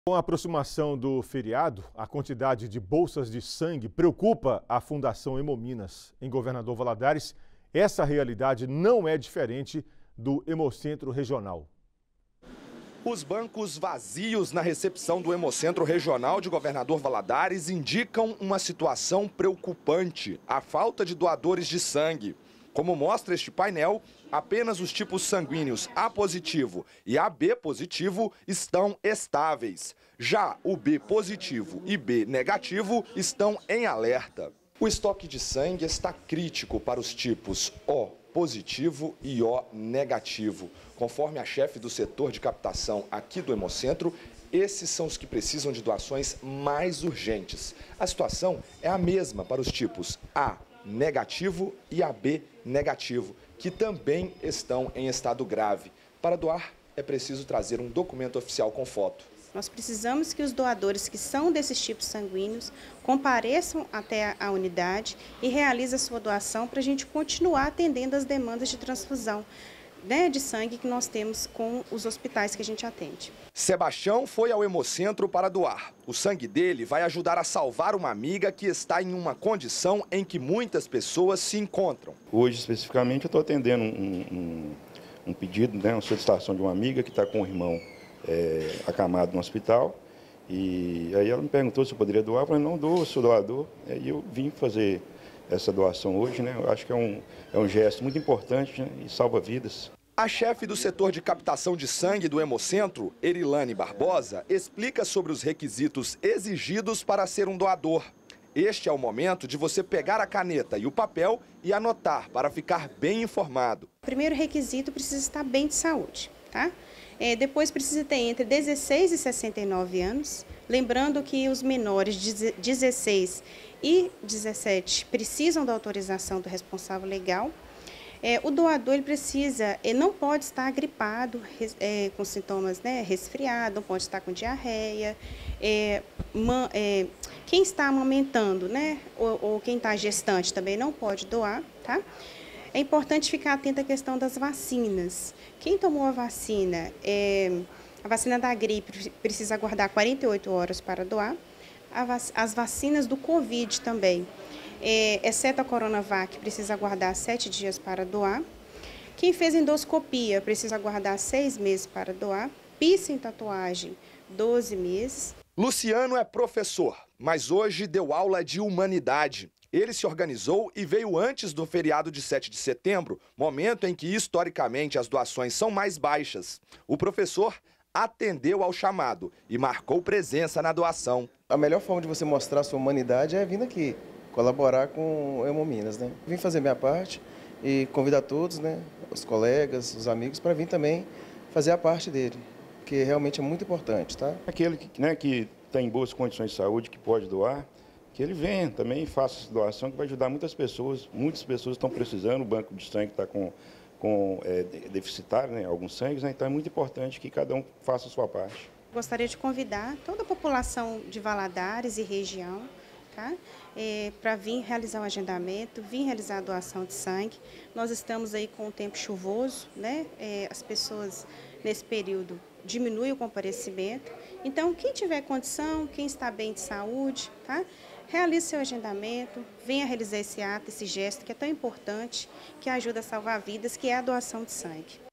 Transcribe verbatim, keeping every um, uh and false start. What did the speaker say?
Com a aproximação do feriado, a quantidade de bolsas de sangue preocupa a Fundação Hemominas. Em Governador Valadares, essa realidade não é diferente do Hemocentro Regional. Os bancos vazios na recepção do Hemocentro Regional de Governador Valadares indicam uma situação preocupante: a falta de doadores de sangue. Como mostra este painel, apenas os tipos sanguíneos A positivo e A B positivo estão estáveis. Já o B positivo e B negativo estão em alerta. O estoque de sangue está crítico para os tipos O positivo e O negativo. Conforme a chefe do setor de captação aqui do Hemocentro, esses são os que precisam de doações mais urgentes. A situação é a mesma para os tipos A negativo e A B negativo, que também estão em estado grave. Para doar, é preciso trazer um documento oficial com foto. Nós precisamos que os doadores que são desses tipos sanguíneos compareçam até a unidade e realizem a sua doação para a gente continuar atendendo as demandas de transfusão, né, de sangue que nós temos com os hospitais que a gente atende. Sebastião foi ao Hemocentro para doar. O sangue dele vai ajudar a salvar uma amiga que está em uma condição em que muitas pessoas se encontram. Hoje, especificamente, eu estou atendendo um, um, um pedido, né, uma solicitação de uma amiga que está com o irmão é, acamado no hospital. E aí ela me perguntou se eu poderia doar. Eu falei, não dou, sou doador. E aí eu vim fazer essa doação hoje, né? Eu acho que é um, é um gesto muito importante, né, e salva vidas. A chefe do setor de captação de sangue do Hemocentro, Erilane Barbosa, explica sobre os requisitos exigidos para ser um doador. Este é o momento de você pegar a caneta e o papel e anotar para ficar bem informado. O primeiro requisito precisa estar bem de saúde, tá? É, depois precisa ter entre dezesseis e sessenta e nove anos, lembrando que os menores de dezesseis e dezessete precisam da autorização do responsável legal. É, o doador ele precisa, ele não pode estar gripado, é, com sintomas, né, resfriado, não pode estar com diarreia. É, man, é, quem está amamentando, né, ou, ou quem está gestante também não pode doar, tá? É importante ficar atento à questão das vacinas. Quem tomou a vacina, é, a vacina da gripe precisa aguardar quarenta e oito horas para doar. As vacinas do Covid também, é, exceto a Coronavac, precisa aguardar sete dias para doar. Quem fez endoscopia precisa aguardar seis meses para doar. Piercing, tatuagem, doze meses. Luciano é professor, mas hoje deu aula de humanidade. Ele se organizou e veio antes do feriado de sete de setembro, momento em que, historicamente, as doações são mais baixas. O professor atendeu ao chamado e marcou presença na doação. A melhor forma de você mostrar a sua humanidade é vindo aqui, colaborar com o Hemominas, né? Vim fazer minha parte e convidar todos, né, os colegas, os amigos, para vir também fazer a parte dele, que realmente é muito importante, tá? Aquele que, né, que está em boas condições de saúde, que pode doar, que ele venha também e faça essa doação, que vai ajudar muitas pessoas. Muitas pessoas estão precisando, o banco de sangue está com, com é, deficitário, né, alguns sangues, né? Então é muito importante que cada um faça a sua parte. Gostaria de convidar toda a população de Valadares e região, tá? É, para vir realizar o agendamento, vir realizar a doação de sangue. Nós estamos aí com o tempo chuvoso, né? É, as pessoas nesse período diminuem o comparecimento. Então, quem tiver condição, quem está bem de saúde, tá? Realize seu agendamento, venha realizar esse ato, esse gesto que é tão importante, que ajuda a salvar vidas, que é a doação de sangue.